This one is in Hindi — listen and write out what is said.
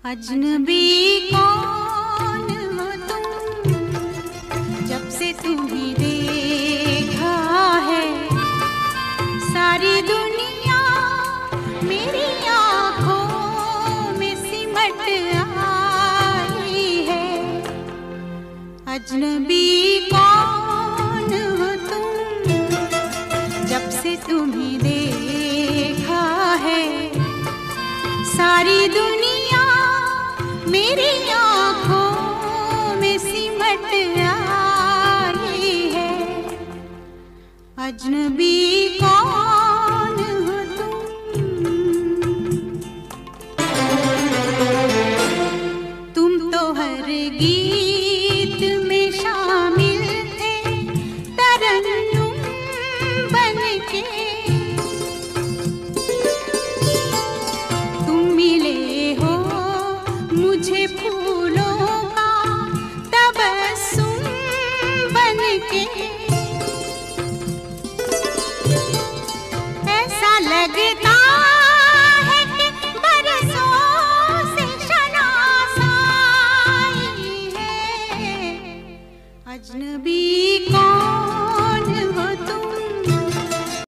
अजनबी कौन हो तुम, जब से तुम्हें देखा है सारी दुनिया मेरी आँखों में सिमट आई है। अजनबी कौन हो तुम, जब से तुम्हें देखा है सारी दुनिया मेरी आँखों में सिमट आई है। अजनबी कौन हो तुम तो हर गीत में शामिल थे तरन्नुम बनके। तुम मिले हो मुझे फूलों का तबस्सुम बनके।